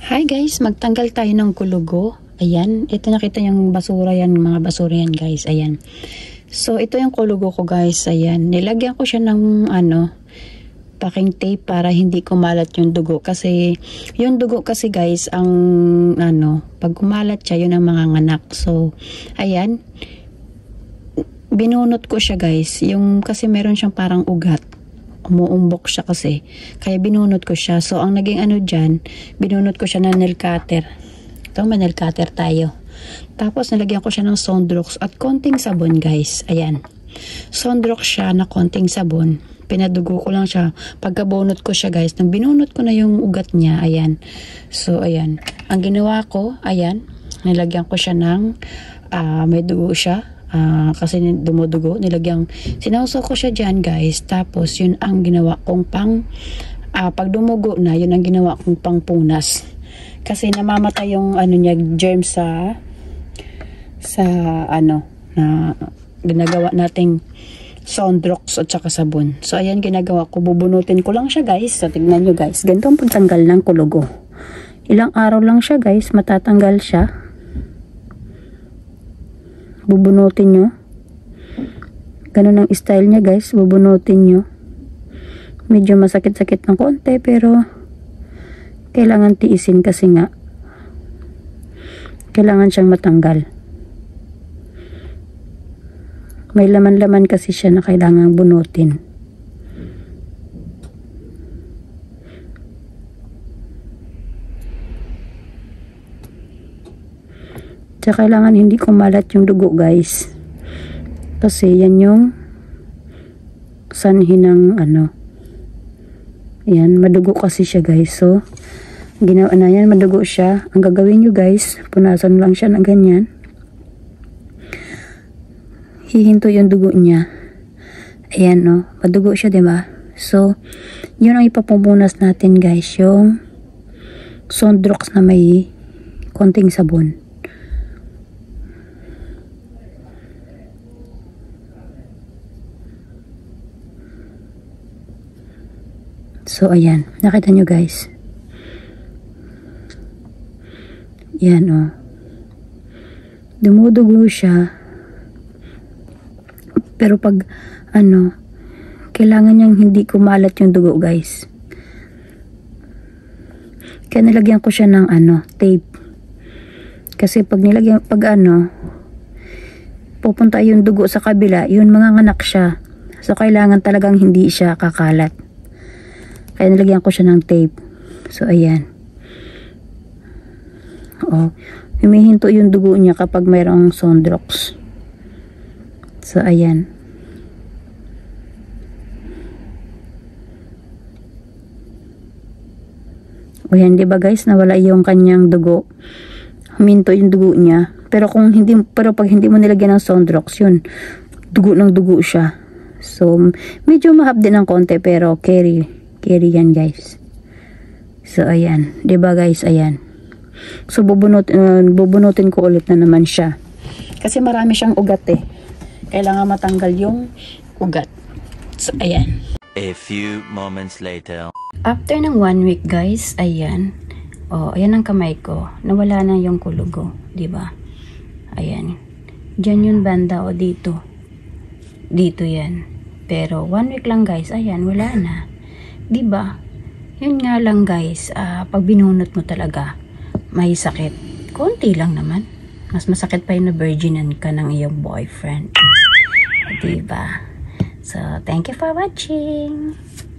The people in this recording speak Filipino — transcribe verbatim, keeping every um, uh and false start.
Hi guys, magtanggal tayo ng kulugo. Ayan, ito nakita yung basura yan, mga basura yan guys. Ayan. So, ito yung kulugo ko guys. Ayan, nilagyan ko siya ng ano, packing tape para hindi kumalat yung dugo. Kasi, yung dugo kasi guys, ang ano, pag kumalat siya, yun ang mga nganak. So, ayan, binunot ko siya guys. Yung, kasi meron siyang parang ugat. Umuumbok siya kasi. Kaya binunot ko siya. So, ang naging ano dyan, binunot ko siya ng nail cutter. Ito, may nail cutter tayo. Tapos, nalagyan ko siya ng Sondrox at konting sabon, guys. Ayan. Sondrox siya na konting sabon. Pinadugo ko lang siya. Pagkabunot ko siya, guys. Nang binunot ko na yung ugat niya, ayan. So, ayan. Ang ginawa ko, ayan, nilagyan ko siya ng, uh, may dugo siya. Uh, kasi dumudugo, nilagyan, sinausaw ko siya dyan guys, tapos yun ang ginawa kong pang, uh, pag dumugo na, yun ang ginawa kong pang punas, kasi namamatay yung ano niya, germs sa sa ano, na ginagawa nating Sondrox at saka sabon. So ayan ginagawa ko, bubunutin ko lang siya guys. So tignan nyo guys, ganito ang pagtanggal ng kulugo. Ilang araw lang siya guys, matatanggal siya. Bubunutin nyo. Ganun ang style niya guys. Bubunutin nyo. Medyo masakit-sakit ng konti pero kailangan tiisin kasi nga kailangan siyang matanggal. May laman-laman kasi siya na kailangan bunutin. Tsaka kailangan hindi kumalat yung dugo guys. Kasi yan yung sanhi ng ano. Yan, madugo kasi siya guys. So, ginawa na yan, madugo siya. Ang gagawin nyo guys, punasan lang siya ng ganyan. Hihinto yung dugo niya. Ayan no, madugo siya diba? So, yun ang ipapupunas natin guys. Yung Sondrox na may konting sabon. So, ayan. Nakita nyo, guys. Yan, oh. Dumudugo siya. Pero pag, ano, kailangan niyang hindi kumalat yung dugo, guys. Kaya nilagyan ko siya ng, ano, tape. Kasi pag nilagyan, pag, ano, pupunta yung dugo sa kabila, yun, manganganak siya. So, kailangan talagang hindi siya kakalat. Kaya nilagyan ko siya ng tape. So, ayan. O, humihinto yung dugo niya kapag mayroong Sondrox. So, ayan. O yan, diba guys, nawala yung kanyang dugo. Huminto yung dugo niya. Pero kung hindi, pero pag hindi mo nilagyan ng Sondrox, yun, dugo ng dugo siya. So, medyo mahab din ng konti, pero carry. Carry yan guys. So ayan, 'di ba guys, ayan. So bubunot uh, bubunutin ko ulit na naman siya. Kasi marami siyang ugat eh. Kailangan matanggal yung ugat. So ayan. A few moments later. After ng one week guys, ayan. Oh, ayan ang kamay ko. Nawala na yung kulugo, 'di ba? Ayan. Diyan yung banda o dito. Dito 'yan. Pero one week lang guys, ayan, wala na. Diba? Yun nga lang guys, uh, pag binunot mo talaga, may sakit. Konti lang naman. Mas masakit pa yung na virginan ka ng iyong boyfriend. Diba? So, thank you for watching.